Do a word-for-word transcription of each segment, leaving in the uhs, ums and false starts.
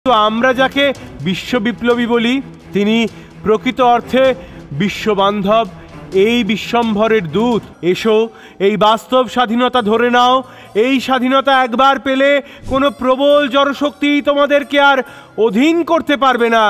তো আমরা যাকে বিশ্ব বিপ্লবী বলি তিনি প্রকৃত অর্থে বিশ্ববান্ধব, এই বিশ্বম্ভরের দূত। এসো এই বাস্তব স্বাধীনতা ধরে নাও। এই স্বাধীনতা একবার পেলে কোনো প্রবল জনশক্তি তোমাদেরকে আর অধীন করতে পারবে না।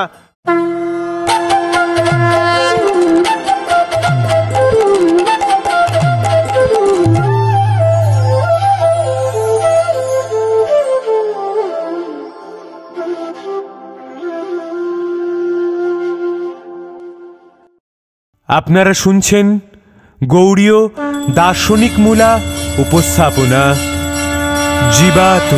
আপনারা শুনছেন গৌড়ীয় দার্শনিক মূলা উপস্থাপনা জীবাতু।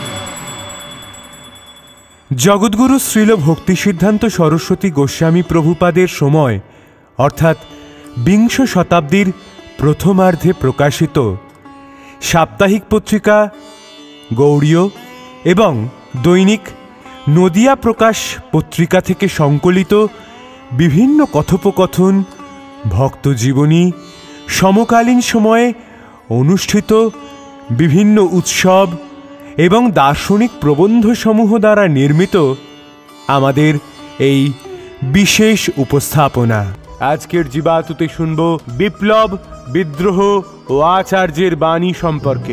জগদ্গুরু শ্রীল ভক্তি সিদ্ধান্ত সরস্বতী গোস্বামী প্রভুপাদের সময় অর্থাৎ বিংশ শতাব্দীর প্রথমার্ধে প্রকাশিত সাপ্তাহিক পত্রিকা গৌড়ীয় এবং দৈনিক নদিয়া প্রকাশ পত্রিকা থেকে সংকলিত বিভিন্ন কথোপকথন, ভক্তজীবনী, সমকালীন সময়ে অনুষ্ঠিত বিভিন্ন উৎসব এবং দার্শনিক প্রবন্ধসমূহ দ্বারা নির্মিত আমাদের এই বিশেষ উপস্থাপনা। আজকের জীবাতুতে শুনব বিপ্লব, বিদ্রোহ ও আচার্যের বাণী সম্পর্কে।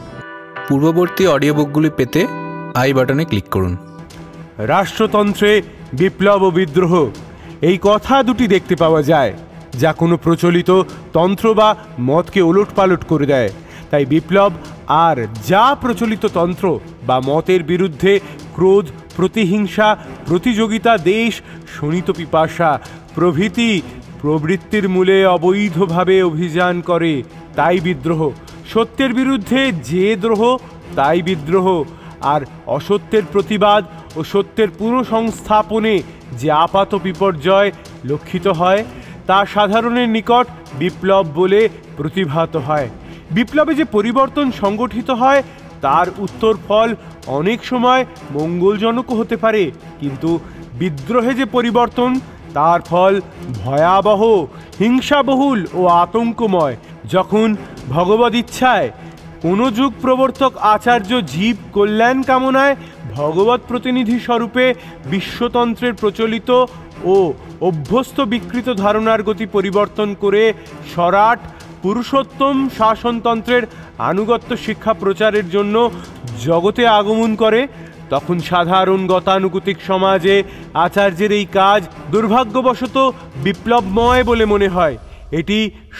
পূর্ববর্তী অডিও বুকগুলি পেতে আই বাটনে ক্লিক করুন। রাষ্ট্রতন্ত্রে বিপ্লব ও বিদ্রোহ এই কথা দুটি দেখতে পাওয়া যায়, যা কোনো প্রচলিত তন্ত্র বা মতকে ওলটপালট করে দেয়। তাই বিপ্লব আর যা প্রচলিত তন্ত্র বা মতের বিরুদ্ধে ক্রোধ, প্রতিহিংসা, প্রতিযোগিতা, দেশ, শোণিত পিপাসা প্রভৃতি প্রবৃত্তির মূলে অবৈধভাবে অভিযান করে, তাই বিদ্রোহ। সত্যের বিরুদ্ধে যে দ্রোহ, তাই বিদ্রোহ। আর অসত্যের প্রতিবাদ ও সত্যের পুনঃসংস্থাপনে যে আপাত বিপর্যয় লক্ষিত হয় তা সাধারণের নিকট বিপ্লব বলে প্রতিভাত হয়। বিপ্লবে যে পরিবর্তন সংগঠিত হয় তার উত্তর ফল অনেক সময় মঙ্গলজনকও হতে পারে, কিন্তু বিদ্রোহে যে পরিবর্তন তার ফল ভয়াবহ, হিংসাবহুল ও আতঙ্কময়। যখন ভগবদ ইচ্ছায় কোনো যুগ প্রবর্তক আচার্য জীব কল্যাণ কামনায় ভগবত প্রতিনিধি স্বরূপে বিশ্বতন্ত্রের প্রচলিত ও অভ্যস্ত বিকৃত ধারণার গতি পরিবর্তন করে সরাট পুরুষোত্তম শাসনতন্ত্রের আনুগত্য শিক্ষা প্রচারের জন্য জগতে আগমন করে, তখন সাধারণ গতানুগতিক সমাজে আচার্যের এই কাজ দুর্ভাগ্যবশত বিপ্লবময় বলে মনে হয়। এটি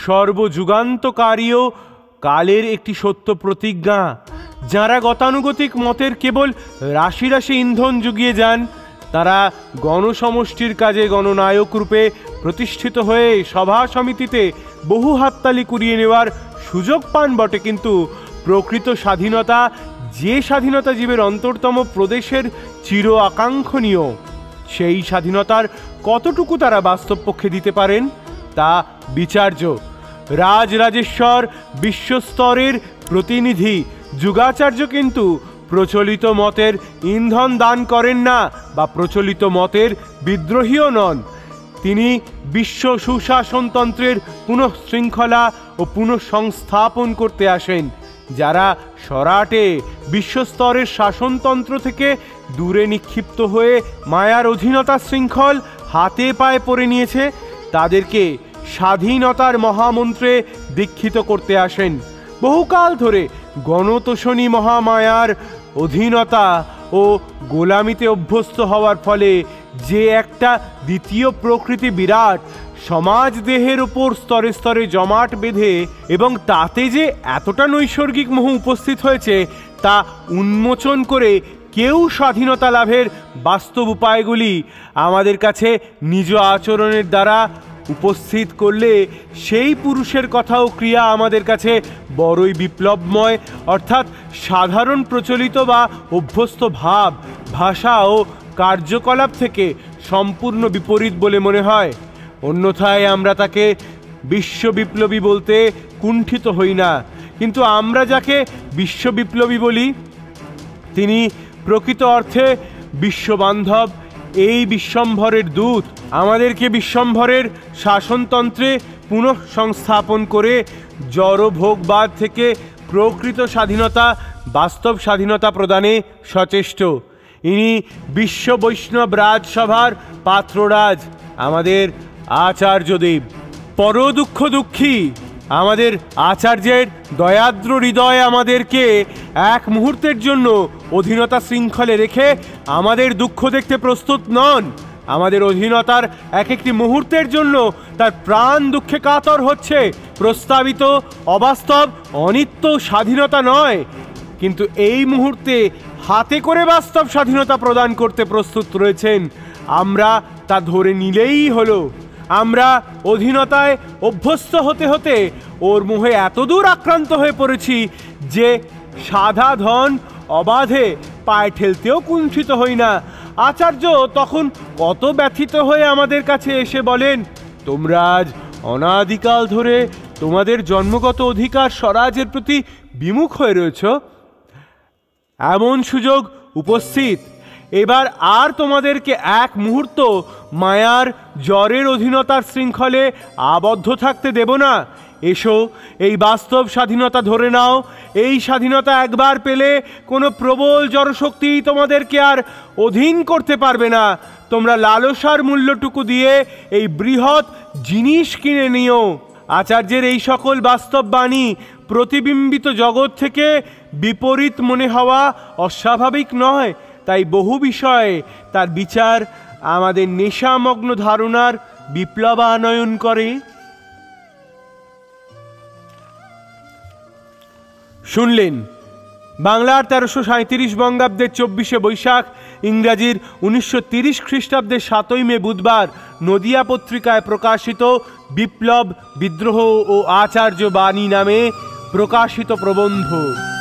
সর্বযুগান্তকারীও কালের একটি সত্য প্রতিজ্ঞা। যারা গতানুগতিক মতের কেবল রাশি রাশি ইন্ধন জুগিয়ে যান তারা গণসমষ্টির কাজে গণনায়ক রূপে প্রতিষ্ঠিত হয়ে সভা সমিতিতে বহু হাততালি কুড়িয়ে নেওয়ার সুযোগ পান বটে, কিন্তু প্রকৃত স্বাধীনতা যে স্বাধীনতা জীবের অন্তরতম প্রদেশের চির আকাঙ্ক্ষণীয়, সেই স্বাধীনতার কতটুকু তারা বাস্তব পক্ষে দিতে পারেন তা বিচার্য। রাজরাজেশ্বর বিশ্বস্তরের প্রতিনিধি যুগাচার্য কিন্তু প্রচলিত মতের ইন্ধন দান করেন না বা প্রচলিত মতের বিদ্রোহীও নন। তিনি বিশ্ব সুশাসনতন্ত্রের পুনঃশৃঙ্খলা ও পুনঃসংস্থাপন করতে আসেন। যারা সরাটে বিশ্বস্তরের শাসনতন্ত্র থেকে দূরে নিক্ষিপ্ত হয়ে মায়ার অধীনতা শৃঙ্খল হাতে পায়ে পড়ে নিয়েছে তাদেরকে স্বাধীনতার মহামন্ত্রে দীক্ষিত করতে আসেন। বহুকাল ধরে গণতোষণী মহামায়ার অধীনতা ও গোলামিতে অভ্যস্ত হওয়ার ফলে যে একটা দ্বিতীয় প্রকৃতি বিরাট সমাজ দেহের ওপর স্তরে স্তরে জমাট বেঁধে এবং তাতে যে এতটা নৈসর্গিক মোহ উপস্থিত হয়েছে তা উন্মোচন করে কেউ স্বাধীনতা লাভের বাস্তব উপায়গুলি আমাদের কাছে নিজ আচরণের দ্বারা উপস্থিত করলে সেই পুরুষের কথা ও ক্রিয়া আমাদের কাছে বড়ই বিপ্লবময়, অর্থাৎ সাধারণ প্রচলিত বা অভ্যস্ত ভাব, ভাষা ও কার্যকলাপ থেকে সম্পূর্ণ বিপরীত বলে মনে হয়। অন্যথায় আমরা তাকে বিশ্ব বিপ্লবী বলতে কুণ্ঠিত হই না, কিন্তু আমরা যাকে বিশ্ব বিপ্লবী বলি তিনি প্রকৃত অর্থে বিশ্ববান্ধব, এই বিশ্বম্ভরের দূত। আমাদেরকে বিশ্বম্ভরের শাসনতন্ত্রে পুনঃসংস্থাপন করে জড়ভোগবাদ থেকে প্রকৃত স্বাধীনতা, বাস্তব স্বাধীনতা প্রদানে সচেষ্ট। ইনি বিশ্ব বৈষ্ণব রাজসভার পাত্ররাজ, আমাদের আচার্যদেব। পর দুঃখ দুঃখী আমাদের আচার্যের দয়াদ্র হৃদয় আমাদেরকে এক মুহূর্তের জন্য অধীনতা শৃঙ্খলে রেখে আমাদের দুঃখ দেখতে প্রস্তুত নন। আমাদের অধীনতার এক একটি মুহূর্তের জন্য তার প্রাণ দুঃখে কাতর হচ্ছে। প্রস্তাবিত অবাস্তব অনিত্য স্বাধীনতা নয়, কিন্তু এই মুহূর্তে হাতে করে বাস্তব স্বাধীনতা প্রদান করতে প্রস্তুত রয়েছেন। আমরা তা ধরে নিলেই হলো। আমরা অধীনতায় অভ্যস্ত হতে হতে ওর মোহে এতদূর আক্রান্ত হয়ে পড়েছি যে সাধা ধন অবাধে পায়ে ঠেলতেও কুণ্ঠিত হই না। আচার্য তখন কত ব্যথিত হয়ে আমাদের কাছে এসে বলেন, তোমরা আজ অনাদিকাল ধরে তোমাদের জন্মগত অধিকার স্বরাজের প্রতি বিমুখ হয়ে রয়েছ। এমন সুযোগ উপস্থিত, এবার আর তোমাদেরকে এক মুহূর্ত মায়ার জ্বরের অধীনতার শৃঙ্খলে আবদ্ধ থাকতে দেব না। এসো, এই বাস্তব স্বাধীনতা ধরে নাও। এই স্বাধীনতা একবার পেলে কোনো প্রবল জড়শক্তি তোমাদেরকে আর অধীন করতে পারবে না। তোমরা লালসার মূল্যটুকু দিয়ে এই বৃহৎ জিনিস কিনে নিও। আচার্যের এই সকল বাস্তব বাণী প্রতিবিম্বিত জগৎ থেকে বিপরীত মনে হওয়া অস্বাভাবিক নয়। তাই বহু বিষয়ে তার বিচার আমাদের নেশামগ্ন ধারণার বিপ্লবানয়ন করে। শুনলেন বাংলার তেরোশো সাঁত্রিশ বঙ্গাব্দের চব্বিশে বৈশাখ, ইংরাজির উনিশশো তিরিশ খ্রিস্টাব্দের সাতই মে বুধবার নদিয়া পত্রিকায় প্রকাশিত বিপ্লব, বিদ্রোহ ও আচার্য বাণী নামে প্রকাশিত প্রবন্ধ।